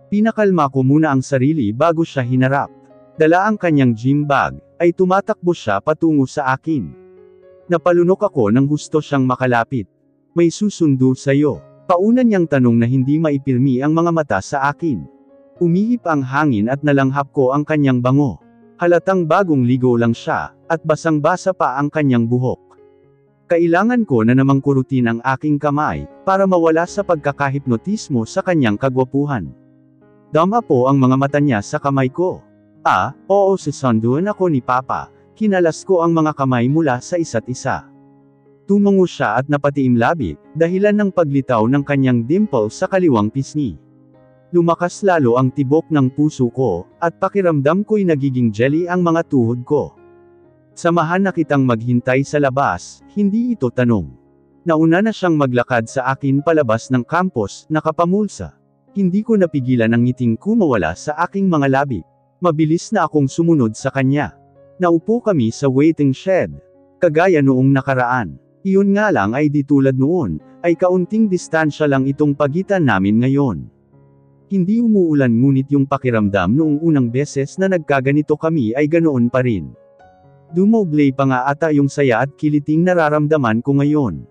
Pinakalma ko muna ang sarili bago siya hinarap. Dala ang kanyang gym bag, ay tumatakbo siya patungo sa akin. Napalunok ako nang gusto siyang makalapit. May susundo sa'yo. Paunan niyang tanong na hindi maipirmi ang mga mata sa akin. Umihip ang hangin at nalanghap ko ang kanyang bango. Halatang bagong ligo lang siya, at basang-basa pa ang kanyang buhok. Kailangan ko na namang kurutin ang aking kamay, para mawala sa pagkakahipnotismo sa kanyang kagwapuhan. Dama po ang mga mata niya sa kamay ko. Oo, susunduan ako ni Papa. Kinalas ko ang mga kamay mula sa isa't isa. Tumango siya at napatiim labi, dahilan ng paglitaw ng kanyang dimple sa kaliwang pisngi. Lumakas lalo ang tibok ng puso ko, at pakiramdam ko'y nagiging jelly ang mga tuhod ko. Samahan na kitang maghintay sa labas, hindi ito tanong. Nauna na siyang maglakad sa akin palabas ng campus, nakapamulsa. Hindi ko napigilan ang ngiting kumawala sa aking mga labi. Mabilis na akong sumunod sa kanya. Naupo kami sa waiting shed. Kagaya noong nakaraan. Iyon nga lang ay di tulad noon, ay kaunting distansya lang itong pagitan namin ngayon. Hindi umuulan ngunit yung pakiramdam noong unang beses na nagkaganito kami ay ganoon pa rin. Dumoble pa nga ata yung saya at kiliting nararamdaman ko ngayon.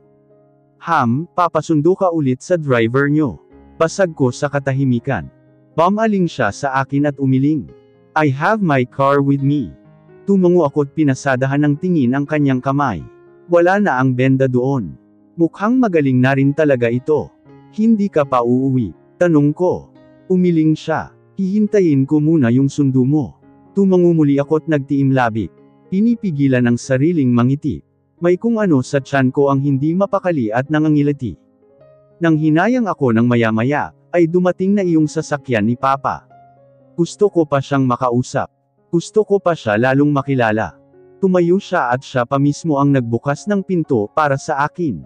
Papasundo ka ulit sa driver nyo. Basag ko sa katahimikan. Bumaling siya sa akin at umiling. I have my car with me. Tumango ako't pinasadahan ng tingin ang kanyang kamay. Wala na ang benda doon. Mukhang magaling na rin talaga ito. Hindi ka pa uuwi? Tanong ko. Umiling siya. Hihintayin ko muna yung sundo mo. Tumango muli ako't nagtiim labi. Pinipigilan ang sariling mangiti. May kung ano sa tiyan ko ang hindi mapakali at nangangilati. Nang hinayang ako ng maya-maya, ay dumating na iyong sasakyan ni Papa. Gusto ko pa siyang makausap. Gusto ko pa siya lalong makilala. Tumayo siya at siya pa mismo ang nagbukas ng pinto para sa akin.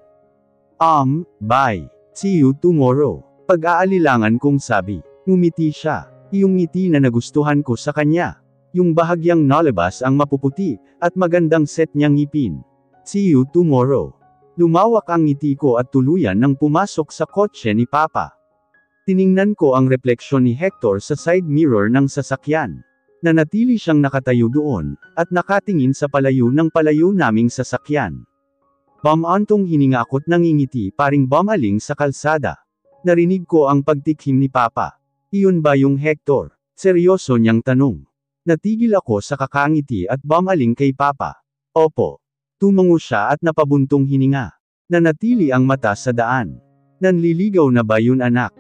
Bye. See you tomorrow. Pag-aalilangan kong sabi. Ngumiti siya. Iyong ngiti na nagustuhan ko sa kanya. Yung bahagyang nalabas ang mapuputi, at magandang set niyang ngipin. See you tomorrow. Lumawak ang ngiti ko at tuluyan nang pumasok sa kotse ni Papa. Tiningnan ko ang refleksyon ni Hector sa side mirror ng sasakyan. Nanatili siyang nakatayo doon, at nakatingin sa palayo naming sasakyan. Bumantong hininga ako't nangingiti paring bumaling sa kalsada. Narinig ko ang pagtikhim ni Papa. Iyon ba yung Hector? Seryoso niyang tanong. Natigil ako sa kakangiti at bumaling kay Papa. Opo. Tumango siya at napabuntong hininga. Nanatili ang mata sa daan. Nanliligaw na ba yun anak?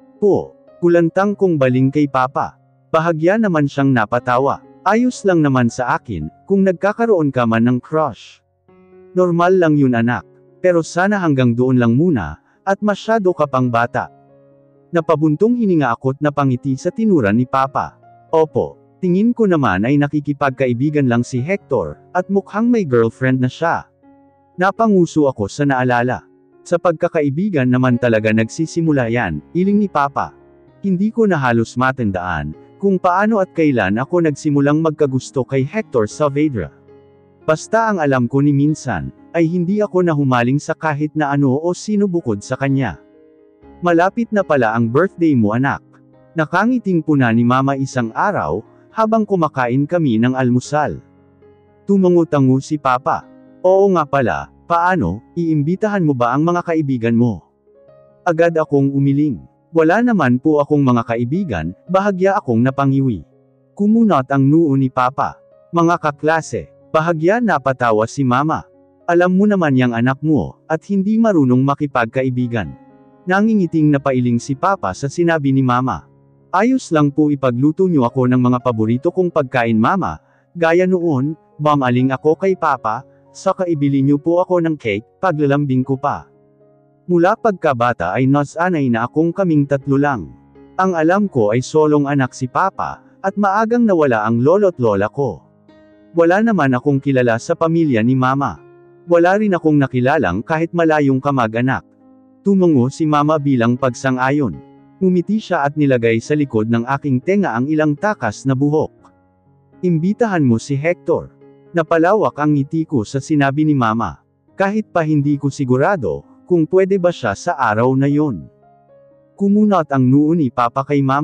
Kulantang kong baling kay Papa. Bahagya naman siyang napatawa. Ayos lang naman sa akin, kung nagkakaroon ka man ng crush. Normal lang yun anak. Pero sana hanggang doon lang muna, at masyado ka pang bata. Napabuntong hininga ako't napangiti sa tinura ni Papa. Opo, tingin ko naman ay nakikipagkaibigan lang si Hector, at mukhang may girlfriend na siya. Napanguso ako sa naalala. Sa pagkakaibigan naman talaga nagsisimula yan, iling ni Papa. Hindi ko na halos matandaan, kung paano at kailan ako nagsimulang magkagusto kay Hector Saavedra. Basta ang alam ko ni minsan, ay hindi ako nahumaling sa kahit na ano o sino bukod sa kanya. Malapit na pala ang birthday mo anak. Nakangiting puna ni Mama isang araw, habang kumakain kami ng almusal. Tumango-tango si Papa. Oo nga pala, paano, iimbitahan mo ba ang mga kaibigan mo? Agad akong umiling. Wala naman po akong mga kaibigan, bahagya akong napangiwi. Kumunot ang noo ni Papa. Mga kaklase, bahagya napatawa si Mama. Alam mo naman yang anak mo, at hindi marunong makipagkaibigan. Nangingiting napailing si Papa sa sinabi ni Mama. Ayos lang po ipagluto niyo ako ng mga paborito kong pagkain Mama, gaya noon, bumaling ako kay Papa, saka ibili niyo po ako ng cake, paglalambing ko pa. Mula pagkabata ay nasanay na akong kaming tatlo lang. Ang alam ko ay solong anak si Papa, at maagang nawala ang lolo't lola ko. Wala naman akong kilala sa pamilya ni Mama. Wala rin akong nakilalang kahit malayong kamag-anak. Tumango si Mama bilang pagsang-ayon. Ngumiti siya at nilagay sa likod ng aking tenga ang ilang takas na buhok. Imbitahan mo si Hector. Napalawak ang ngiti ko sa sinabi ni Mama. Kahit pa hindi ko sigurado, kung pwede ba siya sa araw na yon. Kumunot ang noo ni Papa kay Mama.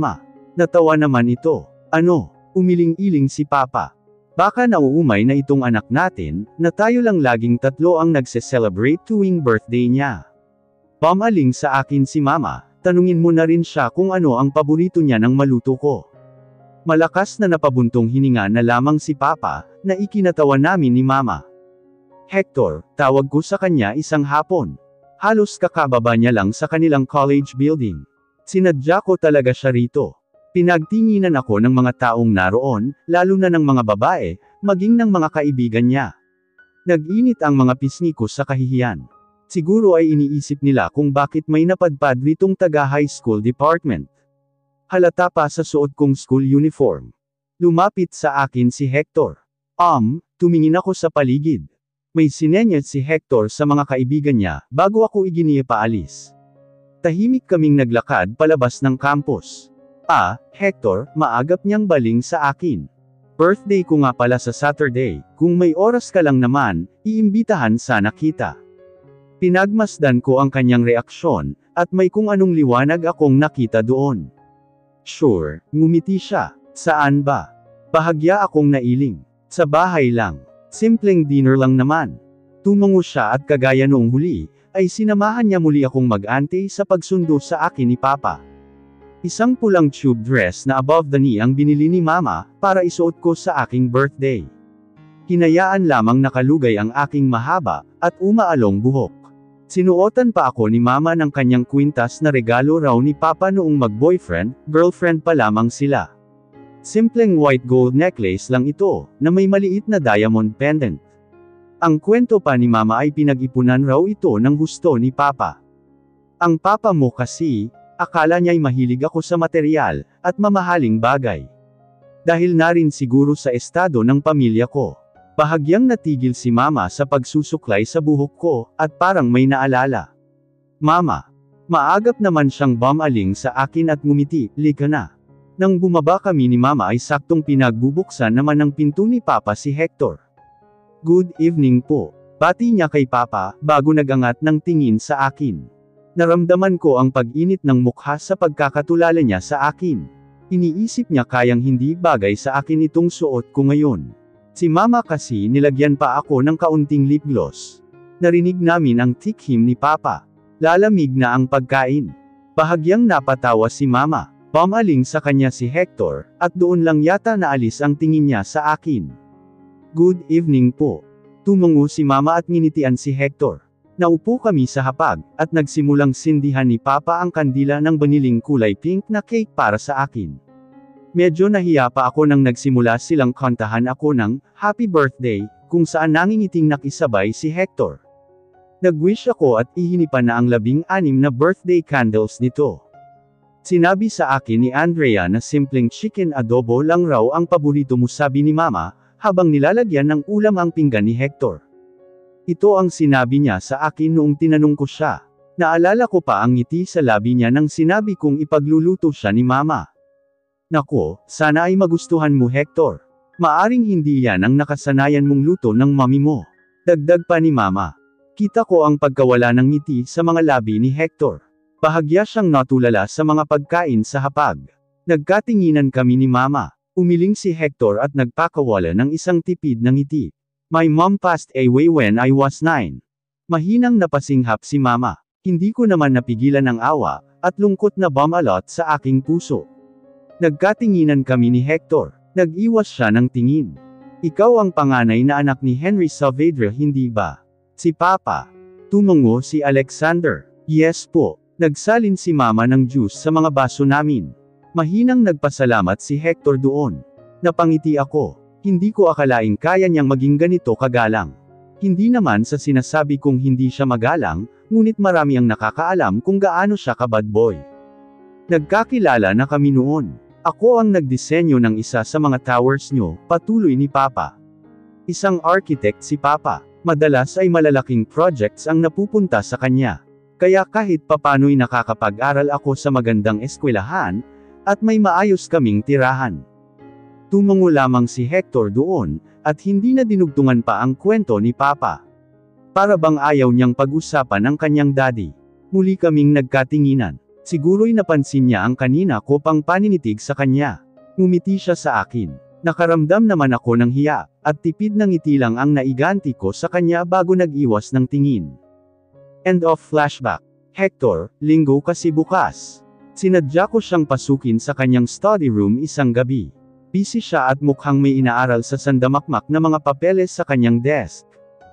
Natawa naman ito. Ano? Umiling-iling si Papa. Baka nauumay na itong anak natin, na tayo lang laging tatlo ang nagse-celebrate tuwing birthday niya. Pumaling sa akin si Mama, tanungin mo na rin siya kung ano ang paborito niya ng maluto ko. Malakas na napabuntong hininga na lamang si Papa, na ikinatawa namin ni Mama. Hector, tawag ko sa kanya isang hapon. Halos kakababa niya lang sa kanilang college building. Sinadya ko talaga siya rito. Pinagtinginan ako ng mga taong naroon, lalo na ng mga babae, maging ng mga kaibigan niya. Nag-init ang mga pisngi ko sa kahihiyan. Siguro ay iniisip nila kung bakit may napadpad ritong taga-high school department. Halata pa sa suot kong school uniform. Lumapit sa akin si Hector. Tumingin ako sa paligid. May sinenyas si Hector sa mga kaibigan niya, bago ako iginiya paalis. Tahimik kaming naglakad palabas ng campus. Hector, maagap niyang baling sa akin. Birthday ko nga pala sa Saturday, kung may oras ka lang naman, iimbitahan sana kita. Pinagmasdan ko ang kanyang reaksyon, at may kung anong liwanag akong nakita doon. Sure, ngumiti siya. Saan ba? Bahagya akong nailing. Sa bahay lang. Simpleng dinner lang naman. Tumango siya at kagaya noong huli, ay sinamahan niya muli akong mag-ante sa pagsundo sa akin ni Papa. Isang pulang tube dress na above the knee ang binili ni Mama, para isuot ko sa aking birthday. Hinayaan lamang nakalugay ang aking mahaba, at umaalong buhok. Sinuotan pa ako ni Mama ng kanyang kwintas na regalo raw ni Papa noong mag-boyfriend, girlfriend pa lamang sila. Simpleng white gold necklace lang ito, na may maliit na diamond pendant. Ang kwento pa ni Mama ay pinag-ipunan raw ito ng gusto ni Papa. Ang Papa mo kasi, akala niya'y mahilig ako sa material, at mamahaling bagay. Dahil na rin siguro sa estado ng pamilya ko. Bahagyang natigil si Mama sa pagsusuklay sa buhok ko, at parang may naalala. Mama. Maagap naman siyang bumaling sa akin at ngumiti, "Lika na." Nang bumaba kami ni Mama ay saktong pinagbubuksan naman ng pinto ni Papa si Hector. "Good evening po." Bati niya kay Papa, bago nagangat ng tingin sa akin. Naramdaman ko ang pag-init ng mukha sa pagkakatulala niya sa akin. Iniisip niya kayang hindi bagay sa akin itong suot ko ngayon. Si Mama kasi nilagyan pa ako ng kaunting lip gloss. Narinig namin ang tikhim ni Papa. Lalamig na ang pagkain. Bahagyang napatawa si Mama. Pumaling sa kanya si Hector, at doon lang yata naalis ang tingin niya sa akin. "Good evening po." Tumango si Mama at nginitian si Hector. Naupo kami sa hapag, at nagsimulang sindihan ni Papa ang kandila ng baniling kulay pink na cake para sa akin. Medyo nahiya pa ako nang nagsimula silang kantahan ako ng "Happy Birthday", kung saan nangingiting nakisabay si Hector. Nag-wish ako at ihinipan na ang 16 na birthday candles nito. Sinabi sa akin ni Andrea na simpleng chicken adobo lang raw ang paborito mo, sabi ni Mama, habang nilalagyan ng ulam ang pinggan ni Hector. Ito ang sinabi niya sa akin noong tinanong ko siya. Naalala ko pa ang ngiti sa labi niya nang sinabi kong ipagluluto siya ni Mama. "Nako, sana ay magustuhan mo, Hector. Maaring hindi yan ang nakasanayan mong luto ng mami mo." Dagdag pa ni Mama. Kita ko ang pagkawala ng ngiti sa mga labi ni Hector. Bahagya siyang natulala sa mga pagkain sa hapag. Nagkatinginan kami ni Mama. Umiling si Hector at nagpakawala ng isang tipid na ngiti. "My mom passed away when I was 9. Mahinang napasinghap si Mama. Hindi ko naman napigilan ang awa, at lungkot na bumalot sa aking puso. Nagkatinginan kami ni Hector. Nag-iwas siya ng tingin. "Ikaw ang panganay na anak ni Henry Saavedra, hindi ba?" "Si Papa." Tumango si Alexander. "Yes po." Nagsalin si Mama ng juice sa mga baso namin. Mahinang nagpasalamat si Hector doon. Napangiti ako. Hindi ko akalaing kaya niyang maging ganito kagalang. Hindi naman sa sinasabi kong hindi siya magalang, ngunit marami ang nakakaalam kung gaano siya ka-bad boy. Nagkakilala na kami noon. Ako ang nagdisenyo ng isa sa mga towers nyo, patuloy ni Papa. Isang architect si Papa. Madalas ay malalaking projects ang napupunta sa kanya. Kaya kahit papano'y nakakapag-aral ako sa magandang eskwelahan, at may maayos kaming tirahan. Tumango lamang si Hector doon, at hindi na dinugtungan pa ang kwento ni Papa. Para bang ayaw niyang pag-usapan ang kanyang daddy. Muli kaming nagkatinginan. Siguro'y napansin niya ang kanina ko pang paninitig sa kanya. Ngumiti siya sa akin. Nakaramdam naman ako ng hiya, at tipid ng ngiti lang ang naiganti ko sa kanya bago nag-iwas ng tingin. End of flashback. Hector, linggo kasi bukas. Sinadya ko siyang pasukin sa kanyang study room isang gabi. Busy siya at mukhang may inaaral sa sandamakmak na mga papeles sa kanyang desk.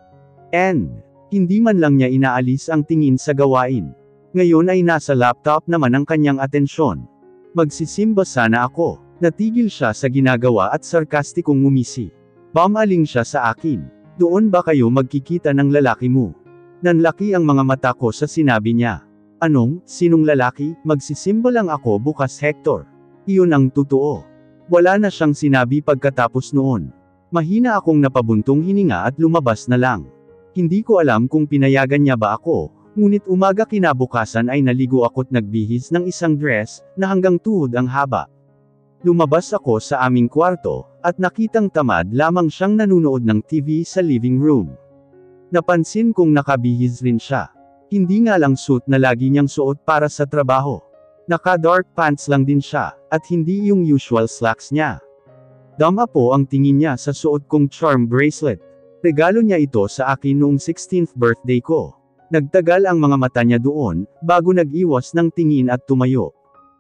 And, hindi man lang niya inaalis ang tingin sa gawain. Ngayon ay nasa laptop naman ang kanyang atensyon. Magsisimba sana ako. Natigil siya sa ginagawa at sarkastikong ngumisi. Bumaling siya sa akin. Doon ba kayo magkikita ng lalaki mo? Nanlaki ang mga mata ko sa sinabi niya. Anong, sinong lalaki? Magsisimba lang ako bukas, Hector. Iyon ang totoo. Wala na siyang sinabi pagkatapos noon. Mahina akong napabuntong hininga at lumabas na lang. Hindi ko alam kung pinayagan niya ba ako. Ngunit umaga kinabukasan ay naligo ako't nagbihis ng isang dress, na hanggang tuhod ang haba. Lumabas ako sa aming kwarto, at nakitang tamad lamang siyang nanunood ng TV sa living room. Napansin kong nakabihis rin siya. Hindi nga lang suit na lagi niyang suot para sa trabaho. Naka-dark pants lang din siya, at hindi yung usual slacks niya. Dama po ang tingin niya sa suot kong charm bracelet. Regalo niya ito sa akin noong 16th birthday ko. Nagtagal ang mga mata niya doon, bago nag-iwas ng tingin at tumayo.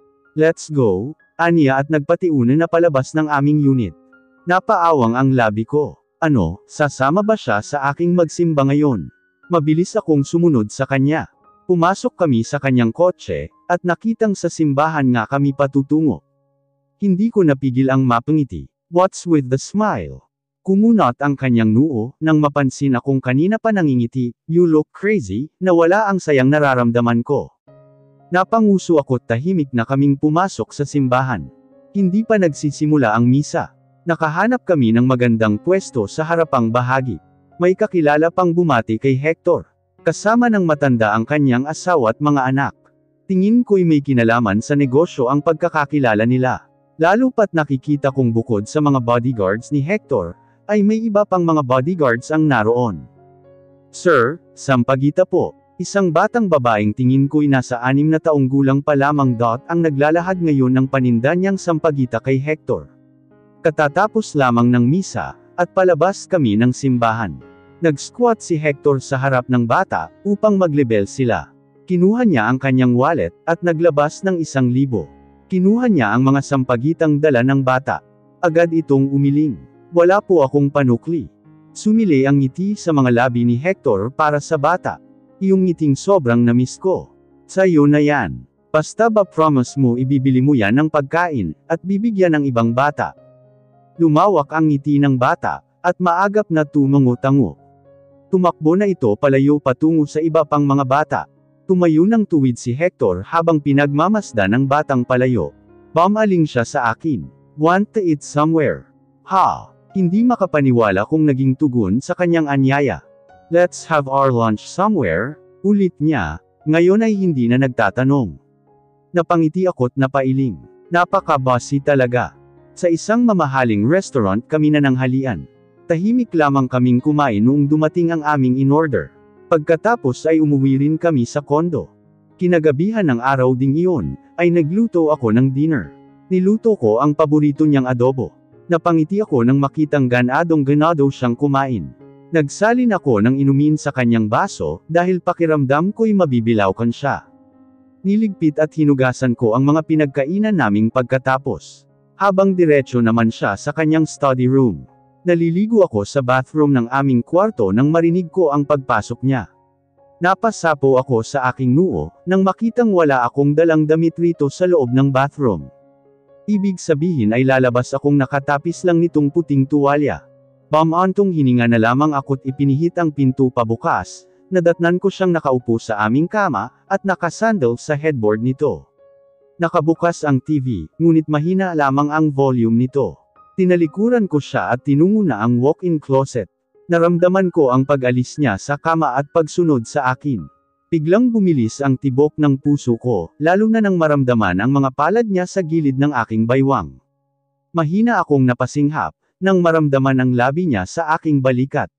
Let's go, aniya at nagpatiuna na palabas ng aming unit. Napaawang ang labi ko. Ano, sasama ba siya sa aking magsimba ngayon? Mabilis akong sumunod sa kanya. Pumasok kami sa kanyang kotse, at nakitang sa simbahan nga kami patutungo. Hindi ko napigil ang mapangiti. What's with the smile? Kumunot ang kanyang noo, nang mapansin akong kanina pa nangingiti, you look crazy, na wala ang sayang nararamdaman ko. Napanguso ako't tahimik na kaming pumasok sa simbahan. Hindi pa nagsisimula ang misa. Nakahanap kami ng magandang pwesto sa harapang bahagi. May kakilala pang bumati kay Hector. Kasama ng matanda ang kanyang asawa at mga anak. Tingin ko'y may kinalaman sa negosyo ang pagkakakilala nila. Lalo pat nakikita kong bukod sa mga bodyguards ni Hector, ay may iba pang mga bodyguards ang naroon. Sir, sampagita po. Isang batang babaeng tingin ko'y nasa 6 na taong gulang pa lamang ang naglalahad ngayon ng paninda niyang sampagita kay Hector. Katatapos lamang ng misa, at palabas kami ng simbahan. Nag-squat si Hector sa harap ng bata, upang maglebel sila. Kinuha niya ang kanyang wallet, at naglabas ng 1,000. Kinuha niya ang mga sampagitang dala ng bata. Agad itong umiling. Wala po akong panukli. Sumili ang ngiti sa mga labi ni Hector para sa bata. Iyong ngiting sobrang namiss ko. Sa'yo na yan. Basta ba promise mo ibibili mo yan ng pagkain, at bibigyan ng ibang bata? Lumawak ang ngiti ng bata, at maagap na tumango-tango. Tumakbo na ito palayo patungo sa iba pang mga bata. Tumayo ng tuwid si Hector habang pinagmamasdan ng batang palayo. Bumaling siya sa akin. Want to eat somewhere? Ha! Hindi makapaniwala kung naging tugon sa kanyang anyaya. Let's have our lunch somewhere, ulit niya, ngayon ay hindi na nagtatanong. Napangiti ako't napailing. Napaka-bossy talaga. Sa isang mamahaling restaurant kami nananghalian. Tahimik lamang kaming kumain noong dumating ang aming in-order. Pagkatapos ay umuwi rin kami sa kondo. Kinagabihan ng araw ding iyon, ay nagluto ako ng dinner. Niluto ko ang paborito niyang adobo. Napangiti ako nang makitang ganadong-ganado siyang kumain. Nagsalin ako ng inumin sa kanyang baso, dahil pakiramdam ko'y mabibilaukan siya. Niligpit at hinugasan ko ang mga pinagkainan naming pagkatapos. Habang diretso naman siya sa kanyang study room. Naliligo ako sa bathroom ng aming kwarto nang marinig ko ang pagpasok niya. Napasapo ako sa aking noo, nang makitang wala akong dalang damit rito sa loob ng bathroom. Ibig sabihin ay lalabas akong nakatapis lang nitong puting tuwalya. Bamantong hininga na lamang ako't ipinihit ang pinto pabukas, nadatnan ko siyang nakaupo sa aming kama, at nakasandal sa headboard nito. Nakabukas ang TV, ngunit mahina lamang ang volume nito. Tinalikuran ko siya at tinungo na ang walk-in closet. Naramdaman ko ang pag-alis niya sa kama at pagsunod sa akin. Biglang bumilis ang tibok ng puso ko, lalo na nang maramdaman ang mga palad niya sa gilid ng aking baywang. Mahina akong napasinghap, nang maramdaman ang labi niya sa aking balikat.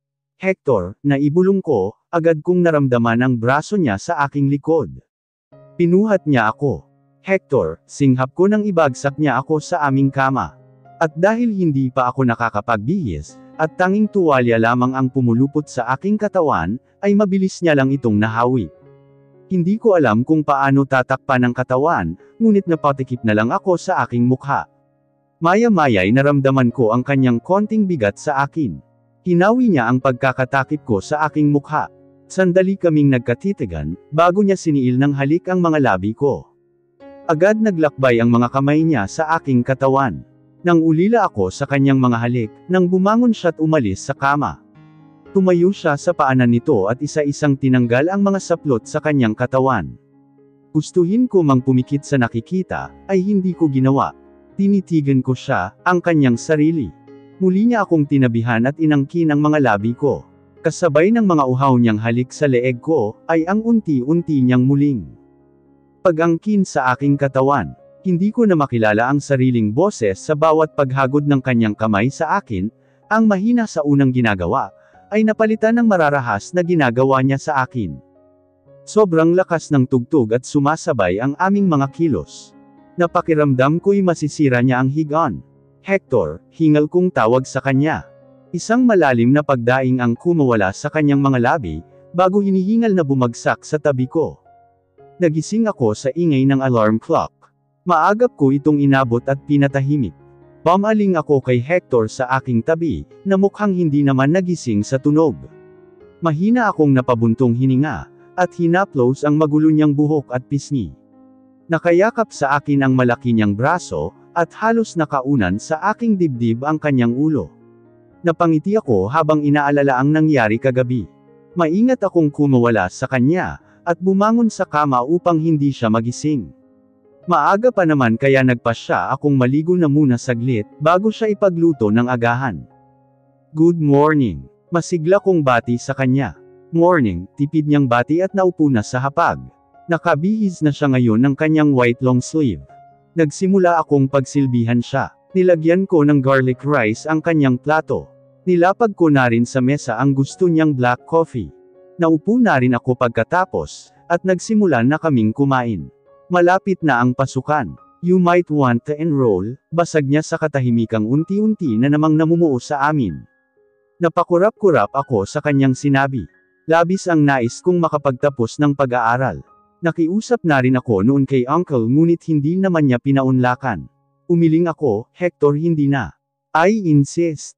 Hector, naibulong ko, agad kong naramdaman ang braso niya sa aking likod. Pinuhat niya ako. Hector, singhap ko nang ibagsak niya ako sa aming kama. At dahil hindi pa ako nakakapagbihis, at tanging tuwalya lamang ang pumulupot sa aking katawan, ay mabilis niya lang itong nahawi. Hindi ko alam kung paano tatakpan ang katawan, ngunit napatikip na lang ako sa aking mukha. Maya-maya'y naramdaman ko ang kanyang konting bigat sa akin. Hinawi niya ang pagkakatakip ko sa aking mukha. Sandali kaming nagkatitigan, bago niya siniil ng halik ang mga labi ko. Agad naglakbay ang mga kamay niya sa aking katawan. Nang ulila ako sa kanyang mga halik, nang bumangon siya't umalis sa kama. Tumayo siya sa paanan nito at isa-isang tinanggal ang mga saplot sa kanyang katawan. Gustuhin ko mang pumikit sa nakikita, ay hindi ko ginawa. Tinitigan ko siya, ang kanyang sarili. Muli niya akong tinabihan at inangkin ang mga labi ko. Kasabay ng mga uhaw niyang halik sa leeg ko, ay ang unti-unti niyang muling pag-angkin sa aking katawan. Hindi ko na makilala ang sariling boses sa bawat paghagod ng kanyang kamay sa akin, ang mahina sa unang ginagawa, ay napalitan ng mararahas na ginagawa niya sa akin. Sobrang lakas ng tugtog at sumasabay ang aming mga kilos. Napakiramdam ko'y masisira niya ang higaan. Hector, hingal kong tawag sa kanya. Isang malalim na pagdaing ang kumawala sa kanyang mga labi, bago hinihingal na bumagsak sa tabi ko. Nagising ako sa ingay ng alarm clock. Maagap ko itong inabot at pinatahimik. Pumaling ako kay Hector sa aking tabi, na mukhang hindi naman nagising sa tunog. Mahina akong napabuntong hininga, at hinaplos ang magulo niyang buhok at pisngi. Nakayakap sa akin ang malaki niyang braso, at halos nakaunan sa aking dibdib ang kanyang ulo. Napangiti ako habang inaalala ang nangyari kagabi. Maingat akong kumawala sa kanya, at bumangon sa kama upang hindi siya magising. Maaga pa naman kaya nagpasya akong maligo na muna saglit, bago siya ipagluto ng agahan. Good morning. Masigla kong bati sa kanya. Morning, tipid niyang bati at naupo na sa hapag. Nakabihis na siya ngayon ng kanyang white long sleeve. Nagsimula akong pagsilbihan siya. Nilagyan ko ng garlic rice ang kanyang plato. Nilapag ko na rin sa mesa ang gusto niyang black coffee. Naupo na rin ako pagkatapos, at nagsimula na kaming kumain. Malapit na ang pasukan. You might want to enroll, basag niya sa katahimikang unti-unti na namang namumuo sa amin. Napakurap-kurap ako sa kanyang sinabi. Labis ang nais kong makapagtapos ng pag-aaral. Nakiusap na rin ako noon kay Uncle ngunit hindi naman niya pinaunlakan. Umiling ako, Hector hindi na. I insist.